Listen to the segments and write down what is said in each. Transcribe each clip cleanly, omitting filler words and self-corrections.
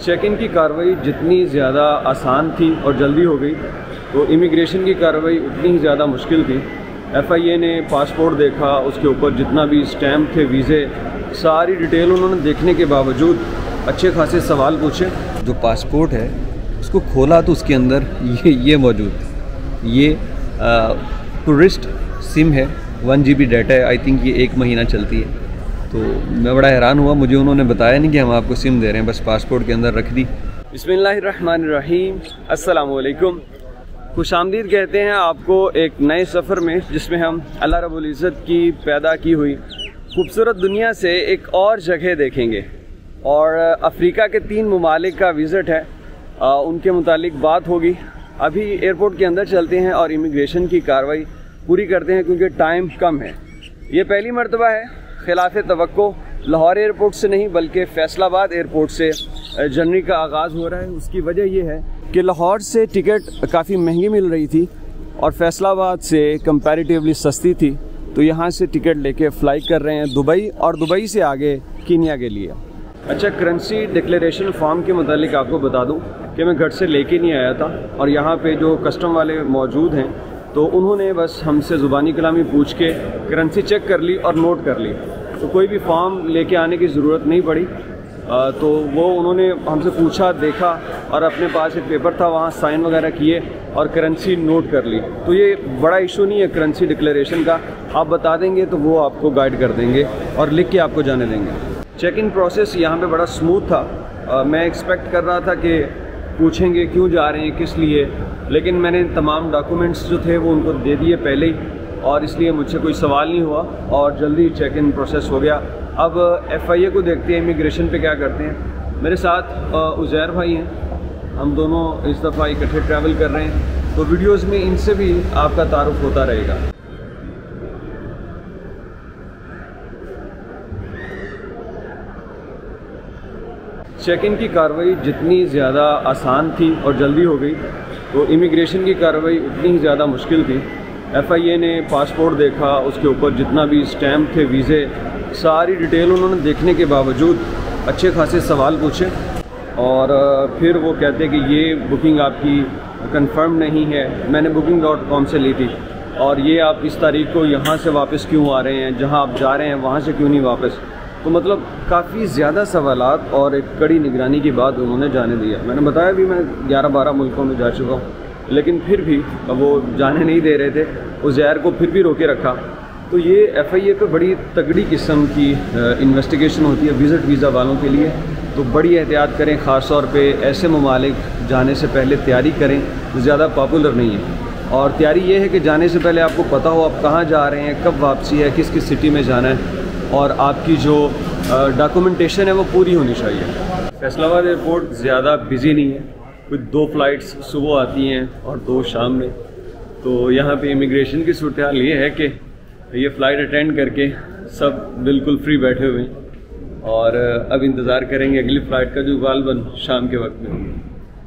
Check in की कार्रवाई जितनी ज़्यादा आसान थी और जल्दी हो गई, तो इमिग्रेशन की कार्रवाई उतनी ही ज़्यादा मुश्किल थी। FIA ने पासपोर्ट देखा, उसके ऊपर जितना भी स्टैम्प थे, वीज़े, सारी डिटेल उन्होंने देखने के बावजूद अच्छे खासे सवाल पूछे। जो पासपोर्ट है उसको खोला तो उसके अंदर ये मौजूद, ये टूरिस्ट सिम है, 1 GB डाटा है। आई थिंक ये 1 महीना चलती है। तो मैं बड़ा हैरान हुआ, मुझे उन्होंने बताया नहीं कि हम आपको सिम दे रहे हैं, बस पासपोर्ट के अंदर रख दी। बिस्मिल्लाहिर्रहमानिर्रहीम, अस्सलाम वालेकुम। खुशामदीद कहते हैं आपको एक नए सफ़र में, जिसमें हम अल्लाह रब्बुल इज़्ज़त की पैदा की हुई खूबसूरत दुनिया से एक और जगह देखेंगे। और अफ्रीका के 3 ममालिक का विज़िट है, उनके मुतालिक बात होगी। अभी एयरपोर्ट के अंदर चलते हैं और इमिग्रेशन की कार्रवाई पूरी करते हैं, क्योंकि टाइम कम है। ये पहली मरतबा है खिलाफ़े तवक्को लाहौर एयरपोर्ट से नहीं बल्कि फैसलाबाद एयरपोर्ट से जर्नी का आगाज़ हो रहा है। उसकी वजह यह है कि लाहौर से टिकट काफ़ी महंगी मिल रही थी और फैसलाबाद से कंपैरेटिवली सस्ती थी, तो यहाँ से टिकट लेके फ़्लाई कर रहे हैं दुबई, और दुबई से आगे कीनिया के लिए। अच्छा, करेंसी डिक्लेरेशन फॉर्म के मुतालिक आपको बता दूँ कि मैं घर से लेके नहीं आया था, और यहाँ पे जो कस्टम वाले मौजूद हैं तो उन्होंने बस हमसे ज़ुबानी कलामी पूछ के करेंसी चेक कर ली और नोट कर ली, तो कोई भी फॉर्म लेके आने की ज़रूरत नहीं पड़ी। तो वो उन्होंने हमसे पूछा, देखा, और अपने पास एक पेपर था, वहाँ साइन वगैरह किए और करेंसी नोट कर ली। तो ये बड़ा इशू नहीं है करेंसी डिक्लेरेशन का, आप बता देंगे तो वो आपको गाइड कर देंगे और लिख के आपको जाने देंगे। चेक इन प्रोसेस यहाँ पे बड़ा स्मूथ था। मैं एक्सपेक्ट कर रहा था कि पूछेंगे क्यों जा रहे हैं, किस लिए, लेकिन मैंने तमाम डॉक्यूमेंट्स जो थे वो उनको दे दिए पहले ही, और इसलिए मुझसे कोई सवाल नहीं हुआ और जल्दी चेक इन प्रोसेस हो गया। अब FIA को देखते हैं इमिग्रेशन पे क्या करते हैं। मेरे साथ उज़ैर भाई हैं, हम दोनों इस दफ़ा इकट्ठे ट्रैवल कर रहे हैं, तो वीडियोस में इनसे भी आपका तारुफ होता रहेगा। चेक इन की कार्रवाई जितनी ज़्यादा आसान थी और जल्दी हो गई, तो इमिग्रेशन की कार्रवाई उतनी ही ज़्यादा मुश्किल थी। FIA ने पासपोर्ट देखा, उसके ऊपर जितना भी स्टैम्प थे, वीज़े, सारी डिटेल उन्होंने देखने के बावजूद अच्छे खासे सवाल पूछे, और फिर वो कहते कि ये बुकिंग आपकी कंफर्म नहीं है, मैंने booking.com से ली थी, और ये आप इस तारीख को यहाँ से वापस क्यों आ रहे हैं, जहाँ आप जा रहे हैं वहाँ से क्यों नहीं वापस। तो मतलब काफ़ी ज़्यादा सवालात और एक कड़ी निगरानी के बाद उन्होंने जाने दिया। मैंने बताया भी मैं 11-12 मुल्कों में जा चुका हूँ, लेकिन फिर भी वो जाने नहीं दे रहे थे। उज़ैर को फिर भी रोके रखा। तो ये FIA पे बड़ी तगड़ी किस्म की इन्वेस्टिगेशन होती है विज़िट वीज़ा वालों के लिए, तो बड़ी एहतियात करें। ख़ास तौर पे ऐसे ममालिक जाने से पहले तैयारी करें जो ज़्यादा पॉपुलर नहीं है, और तैयारी ये है कि जाने से पहले आपको पता हो आप कहाँ जा रहे हैं, कब वापसी है, किस किस सिटी में जाना है, और आपकी जो डॉक्यूमेंटेशन है वो पूरी होनी चाहिए। फैसलाबाद एयरपोर्ट ज़्यादा बिज़ी नहीं है, कुछ 2 फ़्लाइट्स सुबह आती हैं और 2 शाम में। तो यहाँ पे इमिग्रेशन की सूरत हाल ये है कि ये फ़्लाइट अटेंड करके सब बिल्कुल फ्री बैठे हुए हैं, और अब इंतज़ार करेंगे अगली फ़्लाइट का, जो गालबन शाम के वक्त में होगी।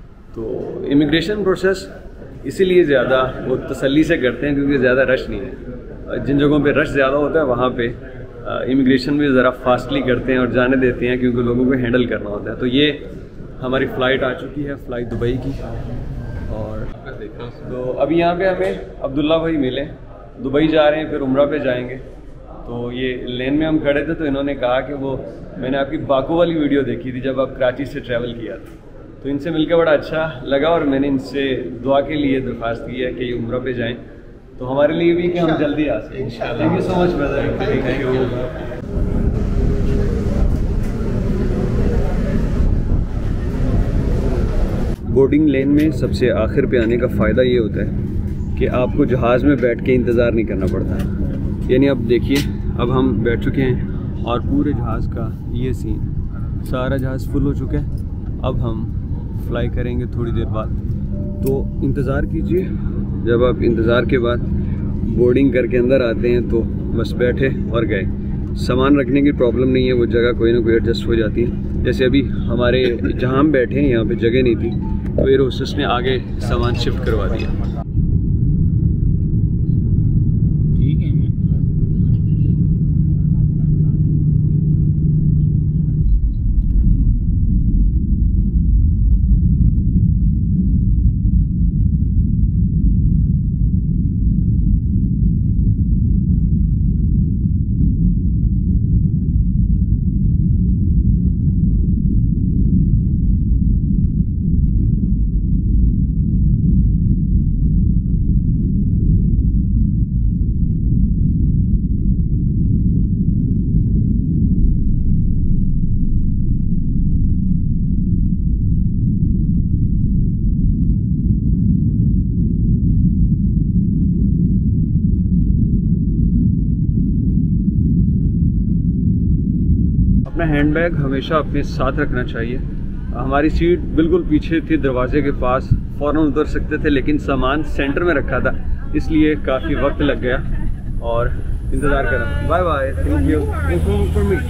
तो इमिग्रेशन प्रोसेस इसीलिए ज़्यादा वो तसल्ली से करते हैं क्योंकि ज़्यादा रश नहीं है। जिन जगहों पे रश ज़्यादा होता है वहाँ पे इमिग्रेशन भी ज़रा फास्टली करते हैं और जाने देते हैं, क्योंकि लोगों को हैंडल करना होता है। तो ये हमारी फ़्लाइट आ चुकी है, फ़्लाइट दुबई की, और तो अभी यहाँ पे हमें अब्दुल्ला भाई मिले, दुबई जा रहे हैं, फिर उम्रा पे जाएंगे। तो ये लेन में हम खड़े थे, तो इन्होंने कहा कि वो मैंने आपकी बाकू वाली वीडियो देखी थी जब आप कराची से ट्रैवल किया था, तो इनसे मिलकर बड़ा अच्छा लगा, और मैंने इनसे दुआ के लिए दरख्वास्त की है कि ये उम्रा पे जाएँ, तो हमारे लिए भी कि हम जल्दी आ सकें। Thank you so much brother. Thank you. Boarding lane में सबसे आखिर पे आने का फ़ायदा ये होता है कि आपको जहाज़ में बैठ के इंतज़ार नहीं करना पड़ता। यानी अब देखिए, अब हम बैठ चुके हैं और पूरे जहाज़ का ये सीन, सारा जहाज़ फुल हो चुका है। अब हम फ्लाई करेंगे थोड़ी देर बाद, तो इंतज़ार कीजिए। जब आप इंतज़ार के बाद बोर्डिंग करके अंदर आते हैं तो बस बैठे और गए। सामान रखने की प्रॉब्लम नहीं है, वो जगह कोई ना कोई एडजस्ट हो जाती है। जैसे अभी हमारे जहाँ हम बैठे हैं यहाँ पे जगह नहीं थी, तो एयर होस्टेस ने आगे सामान शिफ्ट करवा दिया। हैंडबैग हमेशा अपने साथ रखना चाहिए। हमारी सीट बिल्कुल पीछे थी दरवाजे के पास, फ़ौरन उतर सकते थे, लेकिन सामान सेंटर में रखा था, इसलिए काफ़ी वक्त लग गया और इंतज़ार करा। Bye bye, thank you for me.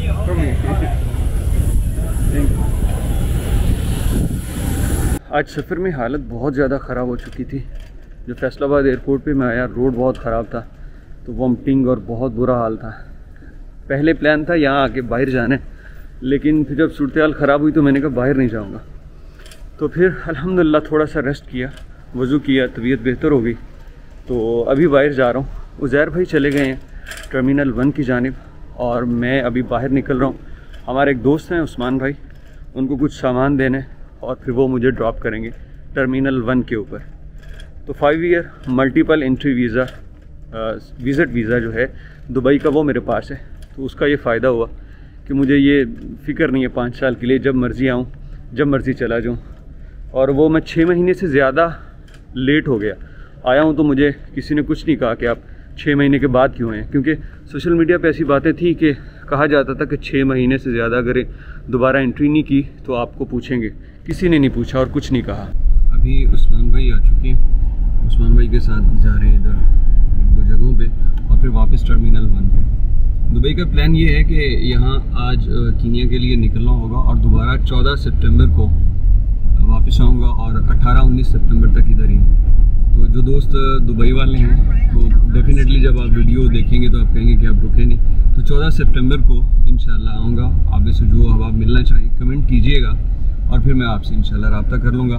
आज सफ़र में हालत बहुत ज़्यादा ख़राब हो चुकी थी। जो फैसलाबाद एयरपोर्ट पे मैं आया, रोड बहुत ख़राब था, तो वॉमिटिंग और बहुत बुरा हाल था। पहले प्लान था यहाँ आके बाहर जाने, लेकिन फिर जब सूरत हाल ख़राब हुई तो मैंने कहा बाहर नहीं जाऊँगा। तो फिर अल्हम्दुलिल्लाह थोड़ा सा रेस्ट किया, वज़ू किया, तबीयत बेहतर हो गई, तो अभी बाहर जा रहा हूँ। उज़ैर भाई चले गए हैं टर्मिनल 1 की जानिब और मैं अभी बाहर निकल रहा हूँ। हमारे एक दोस्त हैं उस्मान भाई, उनको कुछ सामान देने और फिर वो मुझे ड्रॉप करेंगे टर्मिनल 1 के ऊपर। तो 5 year multiple entry visa visit visa जो है दुबई का, वो मेरे पास है। तो उसका ये फ़ायदा हुआ कि मुझे ये फ़िक्र नहीं है 5 साल के लिए जब मर्ज़ी आऊँ, जब मर्ज़ी चला जाऊँ। और वो मैं 6 महीने से ज़्यादा लेट हो गया आया हूँ, तो मुझे किसी ने कुछ नहीं कहा कि आप 6 महीने के बाद क्यों आए, क्योंकि सोशल मीडिया पे ऐसी बातें थी कि कहा जाता था कि 6 महीने से ज़्यादा अगर दोबारा एंट्री नहीं की तो आपको पूछेंगे। किसी ने नहीं पूछा और कुछ नहीं कहा। अभी उस्मान भाई आ चुके हैं, उस्मान भाई के साथ जा रहे हैं इधर 1-2 जगहों पे और फिर वापस टर्मिनल 1 पे। दुबई का प्लान ये है कि यहाँ आज कीनिया के लिए निकलना होगा और दोबारा 14 सितंबर को वापस आऊँगा और 18-19 सितंबर तक इधर ही। तो जो दोस्त दुबई वाले हैं तो डेफिनेटली जब आप वीडियो देखेंगे तो आप कहेंगे कि आप रुके नहीं। तो 14 सितंबर को इंशाल्लाह आऊँगा। आप में से जो अब आप मिलना चाहें कमेंट कीजिएगा और फिर मैं आपसे इंशाल्लाह रब्ता कर लूँगा।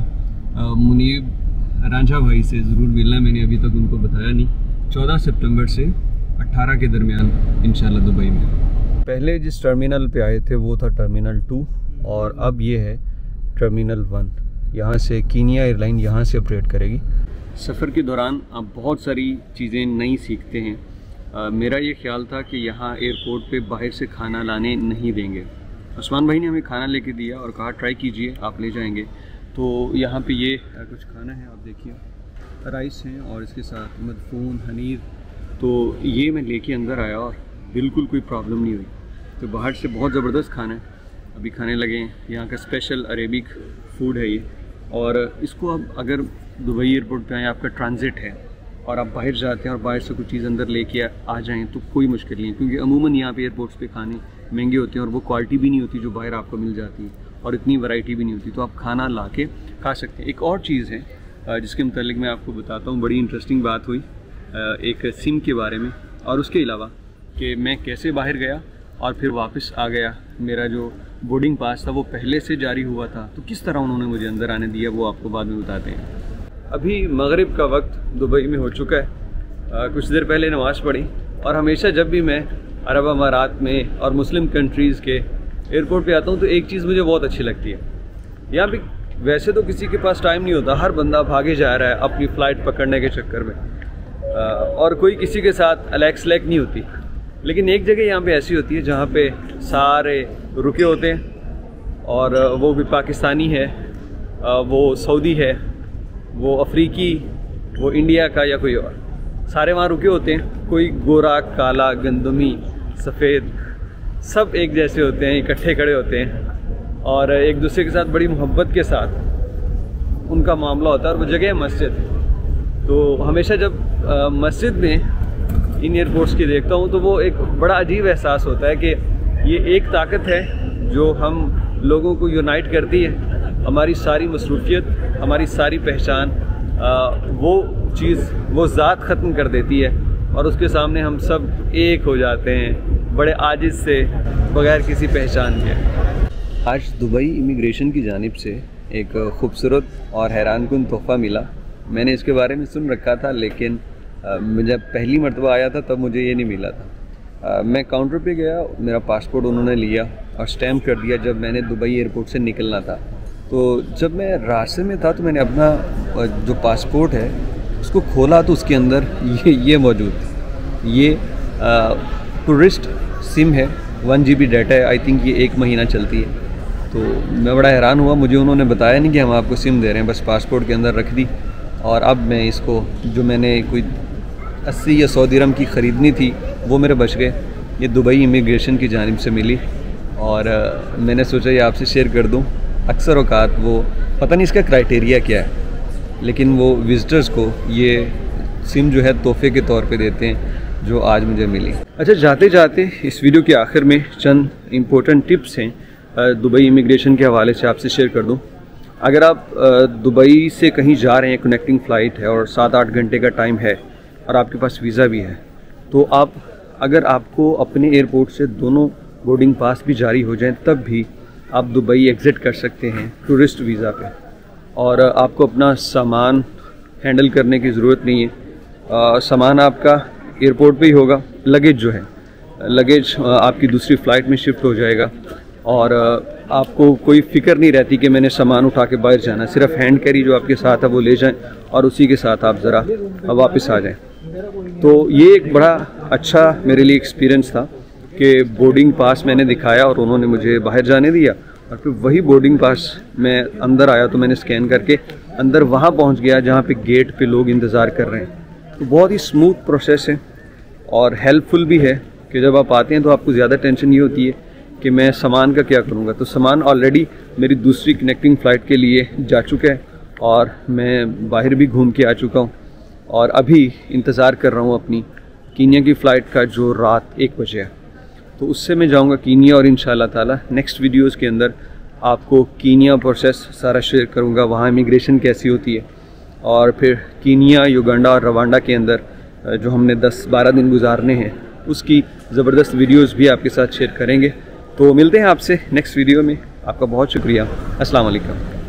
मुनीब रांझा भाई से ज़रूर मिलना, मैंने अभी तक उनको बताया नहीं। 14 सितंबर से 18 के दरमियान इंशाल्लाह दुबई में। पहले जिस टर्मिनल पे आए थे वो था टर्मिनल 2 और अब ये है टर्मिनल 1। यहाँ से कीनिया एयरलाइन यहाँ से ऑपरेट करेगी। सफ़र के दौरान आप बहुत सारी चीज़ें नई सीखते हैं। मेरा ये ख्याल था कि यहाँ एयरपोर्ट पे बाहर से खाना लाने नहीं देंगे। उस्मान भाई ने हमें खाना लेके दिया और कहा ट्राई कीजिए, आप ले जाएंगे। तो यहाँ पे ये कुछ खाना है, आप देखिए, राइस हैं और इसके साथ मदफून हनीर। तो ये मैं लेके अंदर आया और बिल्कुल कोई प्रॉब्लम नहीं हुई। तो बाहर से बहुत ज़बरदस्त खाना है, अभी खाने लगे हैं। यहाँ का स्पेशल अरेबिक फूड है ये। और इसको अब अगर दुबई एयरपोर्ट पे आए, आपका ट्रांजिट है और आप बाहर जाते हैं और बाहर से कुछ चीज़ अंदर लेके आ जाएँ तो कोई मुश्किल नहीं है, क्योंकि अमूमन यहाँ पे एयरपोर्ट्स पे खाने महंगे होते हैं और वो क्वालिटी भी नहीं होती जो बाहर आपको मिल जाती है और इतनी वैरायटी भी नहीं होती। तो आप खाना ला के खा सकते हैं। एक और चीज़ है जिसके मुतालिक मैं आपको बताता हूँ, बड़ी इंटरेस्टिंग बात हुई एक सिम के बारे में और उसके अलावा कि मैं कैसे बाहर गया और फिर वापस आ गया। मेरा जो बोर्डिंग पास था वो पहले से जारी हुआ था, तो किस तरह उन्होंने मुझे अंदर आने दिया वो आपको बाद में बताते हैं। अभी मगरिब का वक्त दुबई में हो चुका है। कुछ देर पहले नमाज़ पढ़ी और हमेशा जब भी मैं अरब अमारात में और मुस्लिम कंट्रीज़ के एयरपोर्ट पे आता हूँ तो एक चीज़ मुझे बहुत अच्छी लगती है। यहाँ पे वैसे तो किसी के पास टाइम नहीं होता, हर बंदा भागे जा रहा है अपनी फ़्लाइट पकड़ने के चक्कर में और कोई किसी के साथ अलैक्स लैक नहीं होती। लेकिन एक जगह यहाँ पे ऐसी होती है जहाँ पे सारे रुके होते हैं और वो भी पाकिस्तानी है, वो सऊदी है, वो अफ्रीकी, वो इंडिया का या कोई और, सारे वहाँ रुके होते हैं। कोई गोरा, काला, गंदमी, सफ़ेद, सब एक जैसे होते हैं, इकट्ठे खड़े होते हैं और एक दूसरे के साथ बड़ी मोहब्बत के साथ उनका मामला होता है। और वो जगह है मस्जिद। तो हमेशा जब मस्जिद में इन एयरपोर्ट्स की देखता हूँ तो वो एक बड़ा अजीब एहसास होता है कि ये एक ताकत है जो हम लोगों को यूनाइट करती है। हमारी सारी मसरूफियत, हमारी सारी पहचान, वो चीज़, वो ज़ात ख़त्म कर देती है और उसके सामने हम सब एक हो जाते हैं बड़े आजिज़ से, बग़ैर किसी पहचान के। आज दुबई इमिग्रेशन की जानिब से एक ख़ूबसूरत और हैरानकुन तोहफ़ा मिला। मैंने इसके बारे में सुन रखा था, लेकिन जब पहली मरतबा आया था तब मुझे ये नहीं मिला था। मैं काउंटर पे गया, मेरा पासपोर्ट उन्होंने लिया और स्टैम्प कर दिया जब मैंने दुबई एयरपोर्ट से निकलना था। तो जब मैं रास्ते में था तो मैंने अपना जो पासपोर्ट है उसको खोला तो उसके अंदर ये मौजूद, ये टूरिस्ट सिम है, 1 GB डाटा है। आई थिंक ये 1 महीना चलती है। तो मैं बड़ा हैरान हुआ, मुझे उन्होंने बताया नहीं कि हम आपको सिम दे रहे हैं, बस पासपोर्ट के अंदर रख दी। और अब मैं इसको, जो मैंने कोई 80 या 100 दिरहम की ख़रीदनी थी वो मेरे बच गए। ये दुबई इमिग्रेशन की जानिब से मिली और मैंने सोचा ये आपसे शेयर कर दूं। अक्सर औकात वो पता नहीं इसका क्राइटेरिया क्या है, लेकिन वो विज़िटर्स को ये सिम जो है तोहफे के तौर पे देते हैं, जो आज मुझे मिली। अच्छा, जाते जाते इस वीडियो के आखिर में चंद इम्पोर्टेंट टिप्स हैं दुबई इमिग्रेशन के हवाले से आपसे शेयर कर दूं। अगर आप दुबई से कहीं जा रहे हैं, कनेक्टिंग फ़्लाइट है और 7-8 घंटे का टाइम है और आपके पास वीज़ा भी है, तो अगर आपको अपने एयरपोर्ट से दोनों बोर्डिंग पास भी जारी हो जाएं, तब भी आप दुबई एग्ज़िट कर सकते हैं टूरिस्ट वीज़ा पे। और आपको अपना सामान हैंडल करने की ज़रूरत नहीं है। सामान आपका एयरपोर्ट पे ही होगा। लगेज जो है, लगेज आपकी दूसरी फ़्लाइट में शिफ्ट हो जाएगा और आपको कोई फ़िक्र नहीं रहती कि मैंने सामान उठा के बाहर जाना। सिर्फ हैंड कैरी जो आपके साथ है वो ले जाएं और उसी के साथ आप ज़रा वापस आ जाएं। तो ये एक बड़ा अच्छा मेरे लिए एक्सपीरियंस था कि बोर्डिंग पास मैंने दिखाया और उन्होंने मुझे बाहर जाने दिया, और फिर वही बोर्डिंग पास मैं अंदर आया तो मैंने स्कैन करके अंदर वहाँ पहुँच गया जहाँ पे गेट पे लोग इंतज़ार कर रहे हैं। तो बहुत ही स्मूथ प्रोसेस है और हेल्पफुल भी है कि जब आप आते हैं तो आपको ज़्यादा टेंशन ये होती है कि मैं सामान का क्या करूँगा। तो सामान ऑलरेडी मेरी दूसरी कनेक्टिंग फ़्लाइट के लिए जा चुका है और मैं बाहर भी घूम के आ चुका हूँ और अभी इंतज़ार कर रहा हूँ अपनी कीनिया की फ़्लाइट का, जो रात 1 बजे है। तो उससे मैं जाऊँगा कीनिया और इंशाल्लाह ताला नेक्स्ट वीडियोज़ के अंदर आपको कीनिया प्रोसेस सारा शेयर करूँगा, वहाँ इमिग्रेशन कैसी होती है, और फिर कीनिया, युगांडा और रवांडा के अंदर जो हमने 10-12 दिन गुजारने हैं उसकी ज़बरदस्त वीडियोज़ भी आपके साथ शेयर करेंगे। तो मिलते हैं आपसे नेक्स्ट वीडियो में। आपका बहुत शुक्रिया। अस्सलाम वालेकुम।